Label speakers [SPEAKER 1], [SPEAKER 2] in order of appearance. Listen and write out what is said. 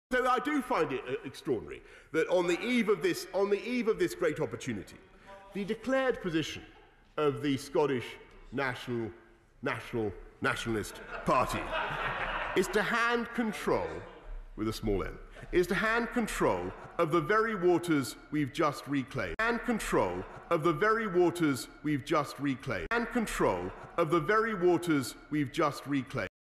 [SPEAKER 1] So I do find it extraordinary that on the eve of this great opportunity, the declared position of the Scottish nationalist party is to hand control, with a small n, is to hand control of the very waters we've just reclaimed. Hand control of the very waters we've just reclaimed. Hand control of the very waters we've just reclaimed.